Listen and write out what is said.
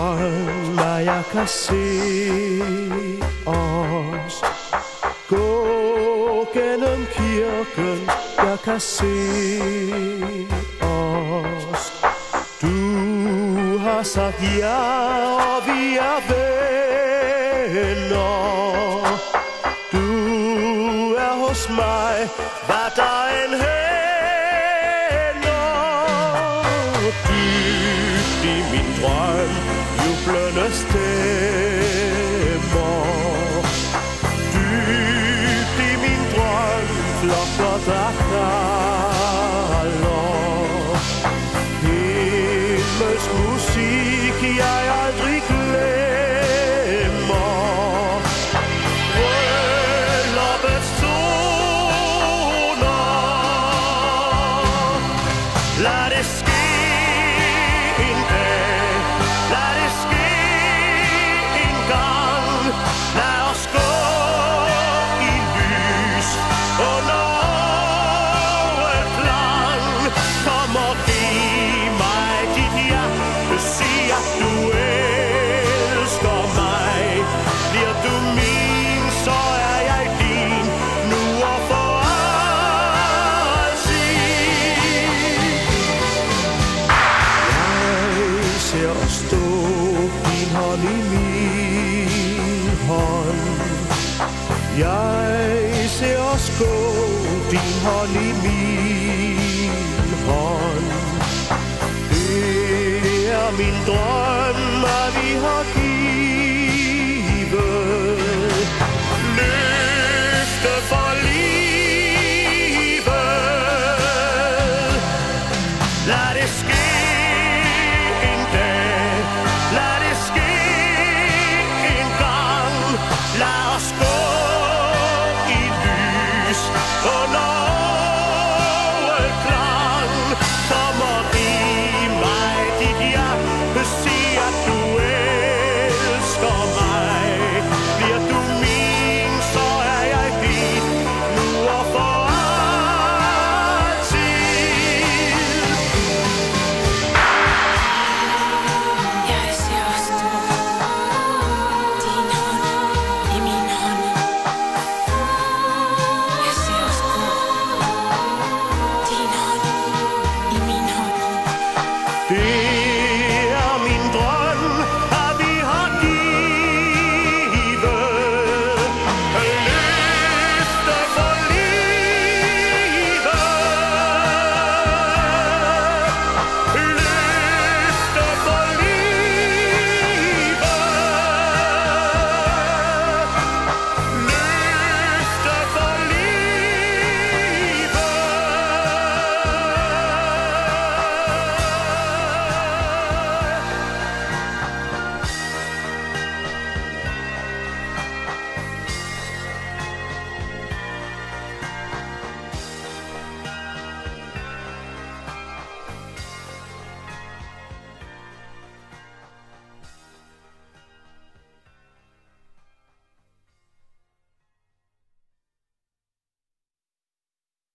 drøm, at jeg kan se os gå gennem kirken. Jeg kan se os. Du har sagt ja, og vi er venner. Du er hos mig, hvad der end hænder. Dybt i min drøm, jublende stemmer. Dybt i min drøm, klokker der kalder. Himmelsk musik, jeg aldrig glemmer. Brylluppets toner. Lad det ske en dag. Lad det ske en gang. Lad os gå i lys under åreklang. Kom og giv mig dit hjerte. Sig at du elsker mig. Bliver du min, så er jeg din. Nu og for altid. Jeg ser os stå, din hånd i min hånd. Jeg ser os gå, din hånd i min hånd. Det er min drøm, at vi har givet